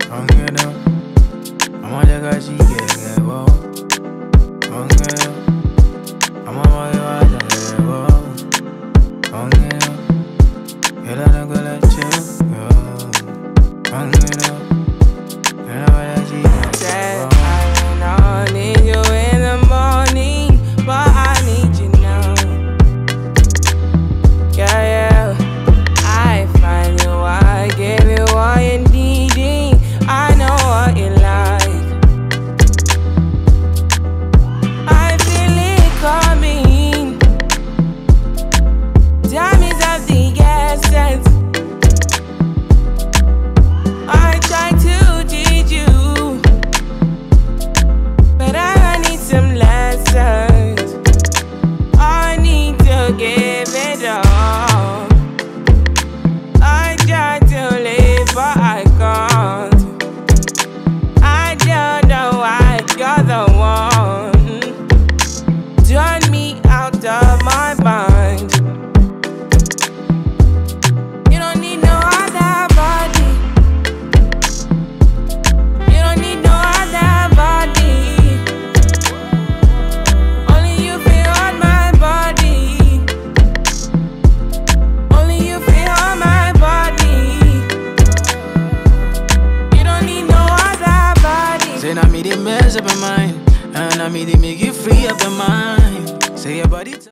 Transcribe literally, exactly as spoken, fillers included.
ongera, amajaga chike wo, ongera, amamaga chike wo, ongera, ela na gola che, ongera, ela wala chike wo. I need you in the morning, but I need you now. Yeah, yeah. I find you, I give you all you needing. I know what you like. I feel it coming. Time is of the essence. I try to teach you, but I need some lessons. I need to give it up. I try to live, but I can't. I don't know why you're the one. Turn me out of my mind. You don't need no other body. You don't need no other body. Only you feel on my body. Only you feel on my body. You don't need no other body. Say na me they mess up your mind, and na me they make you free up your mind. Say your body.